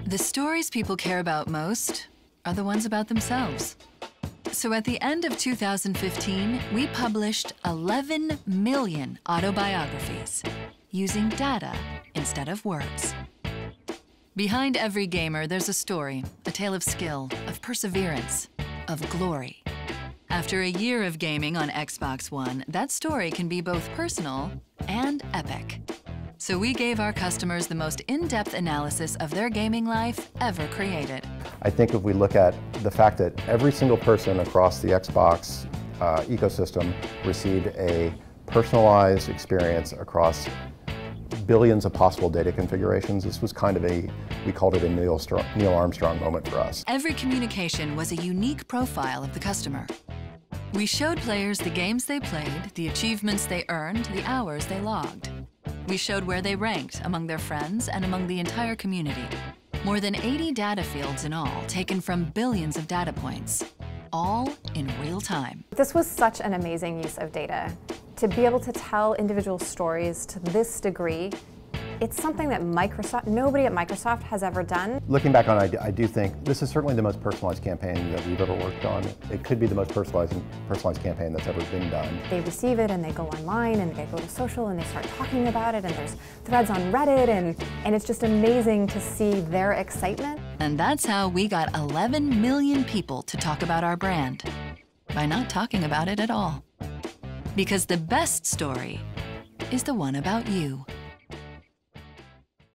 The stories people care about most are the ones about themselves. So at the end of 2015, we published 11 million autobiographies using data instead of words. Behind every gamer, there's a story, a tale of skill, of perseverance, of glory. After a year of gaming on Xbox One, that story can be both personal and epic. So we gave our customers the most in-depth analysis of their gaming life ever created. I think if we look at the fact that every single person across the Xbox ecosystem received a personalized experience across billions of possible data configurations, this was kind of we called it a Neil Armstrong moment for us. Every communication was a unique profile of the customer. We showed players the games they played, the achievements they earned, the hours they logged. We showed where they ranked among their friends and among the entire community. More than 80 data fields in all, taken from billions of data points, all in real time. This was such an amazing use of data. To be able to tell individual stories to this degree, it's something that nobody at Microsoft has ever done. Looking back on it, I do think this is certainly the most personalized campaign that we've ever worked on. It could be the most personalized campaign that's ever been done. They receive it and they go online and they go to social and they start talking about it, and there's threads on Reddit, and it's just amazing to see their excitement. And that's how we got 11 million people to talk about our brand, by not talking about it at all. Because the best story is the one about you.